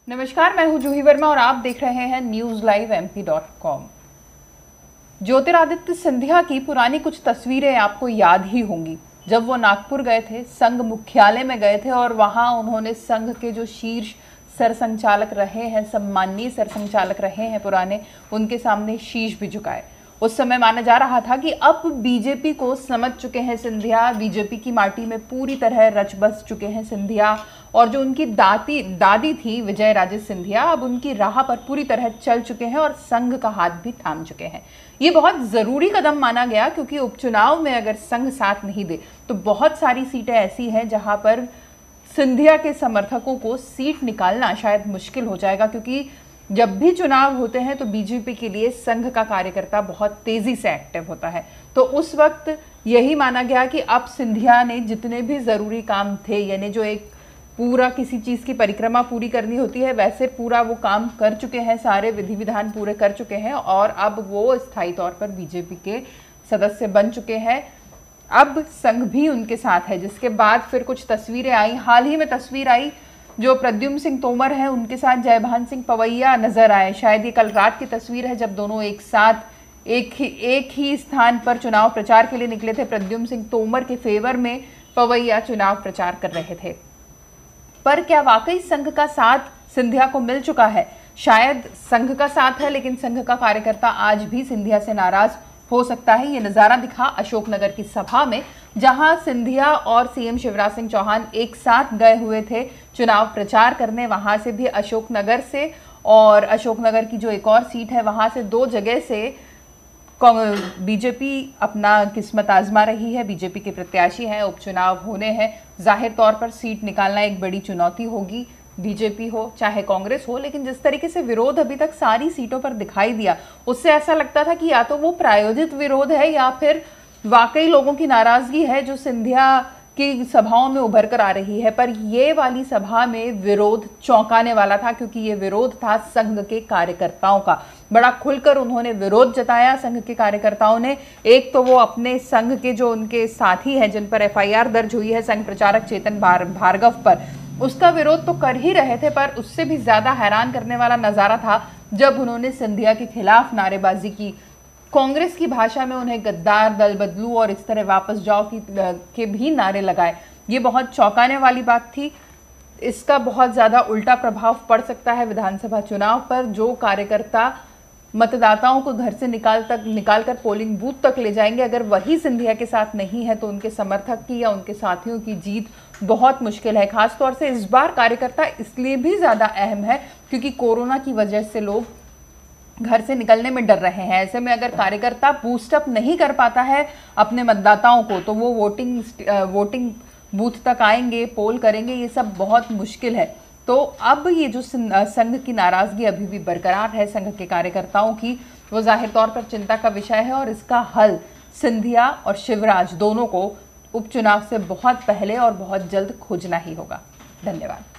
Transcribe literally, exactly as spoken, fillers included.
नमस्कार, मैं हूं जूही वर्मा और आप देख रहे हैं news live M P dot com. Jyotiraditya Scindia की पुरानी कुछ तस्वीरें आपको याद ही होंगी। जब वो नागपुर गए थे, संघ मुख्यालय में गए थे और वहां उन्होंने संघ के जो शीर्ष सरसंघचालक रहे हैं, सम्माननीय सरसंघचालक रहे हैं पुराने, उनके सामने शीश भी झुकाए। उस समय माना जा रहा था कि अब बीजेपी को समझ चुके हैं सिंधिया, बीजेपी की माटी में पूरी तरह रच बस चुके हैं सिंधिया, और जो उनकी दादी दादी थी विजयराजे सिंधिया, अब उनकी राह पर पूरी तरह चल चुके हैं और संघ का हाथ भी थाम चुके हैं। ये बहुत जरूरी कदम माना गया, क्योंकि उपचुनाव में अगर संघ साथ नहीं दे तो बहुत सारी सीटें ऐसी हैं जहां पर सिंधिया के समर्थकों को सीट निकालना शायद मुश्किल हो जाएगा, क्योंकि जब भी चुनाव होते हैं तो बीजेपी के लिए संघ का कार्यकर्ता बहुत तेजी से एक्टिव होता है। तो उस वक्त यही माना गया कि अब सिंधिया ने जितने भी जरूरी काम थे, यानी जो एक पूरा किसी चीज की परिक्रमा पूरी करनी होती है, वैसे पूरा वो काम कर चुके हैं, सारे विधि विधान पूरे कर चुके हैं और अब वो स्थायी तौर पर बीजेपी के सदस्य बन चुके हैं। अब संघ भी उनके साथ है, जिसके बाद फिर कुछ तस्वीरें आई। हाल ही में तस्वीर आई जो प्रद्युम्न सिंह तोमर है, उनके साथ जयभान सिंह पवैया नजर आए। शायद ये कल रात की तस्वीर है, जब दोनों एक साथ एक ही एक ही स्थान पर चुनाव प्रचार के लिए निकले थे। प्रद्युम्न सिंह तोमर के फेवर में पवैया चुनाव प्रचार कर रहे थे। पर क्या वाकई संघ का साथ सिंधिया को मिल चुका है? शायद संघ का साथ है, लेकिन संघ का कार्यकर्ता आज भी सिंधिया से नाराज हो सकता है। ये नजारा दिखा अशोकनगर की सभा में, जहां सिंधिया और सीएम शिवराज सिंह चौहान एक साथ गए हुए थे चुनाव प्रचार करने। वहां से भी अशोकनगर से और अशोकनगर की जो एक और सीट है वहां से, दो जगह से बीजेपी अपना किस्मत आजमा रही है। बीजेपी के प्रत्याशी हैं, उपचुनाव होने हैं। जाहिर तौर पर सीट निकालना एक बड़ी चुनौती होगी, बीजेपी हो चाहे कांग्रेस हो। लेकिन जिस तरीके से विरोध अभी तक सारी सीटों पर दिखाई दिया, उससे ऐसा लगता था कि या तो वो प्रायोजित विरोध है या फिर वाकई लोगों की नाराजगी है जो सिंधिया की सभाओं में उभर कर आ रही है। पर ये वाली सभा में विरोध चौंकाने वाला था, क्योंकि ये विरोध था संघ के कार्यकर्ताओं का। बड़ा खुलकर उन्होंने विरोध जताया संघ के कार्यकर्ताओं ने। एक तो वो अपने संघ के जो उनके साथी हैं, जिन पर एफ आई आर दर्ज हुई है संघ प्रचारक चेतन भार्गव पर, उसका विरोध तो कर ही रहे थे, पर उससे भी ज्यादा हैरान करने वाला नजारा था जब उन्होंने सिंधिया के खिलाफ नारेबाजी की। कांग्रेस की भाषा में उन्हें गद्दार, दल बदलू और इस तरह वापस जाओ की के भी नारे लगाए। ये बहुत चौंकाने वाली बात थी। इसका बहुत ज्यादा उल्टा प्रभाव पड़ सकता है विधानसभा चुनाव पर। जो कार्यकर्ता मतदाताओं को घर से निकाल तक निकाल कर पोलिंग बूथ तक ले जाएंगे, अगर वही सिंधिया के साथ नहीं है तो उनके समर्थक की या उनके साथियों की जीत बहुत मुश्किल है। खासतौर से इस बार कार्यकर्ता इसलिए भी ज्यादा अहम है क्योंकि कोरोना की वजह से लोग घर से निकलने में डर रहे हैं। ऐसे में अगर कार्यकर्ता बूस्टअप नहीं कर पाता है अपने मतदाताओं को, तो वो वोटिंग वोटिंग बूथ तक आएंगे, पोल करेंगे, ये सब बहुत मुश्किल है। तो अब ये जो संघ की नाराजगी अभी भी बरकरार है संघ के कार्यकर्ताओं की, वो जाहिर तौर पर चिंता का विषय है और इसका हल सिंधिया और शिवराज दोनों को उपचुनाव से बहुत पहले और बहुत जल्द खोजना ही होगा। धन्यवाद।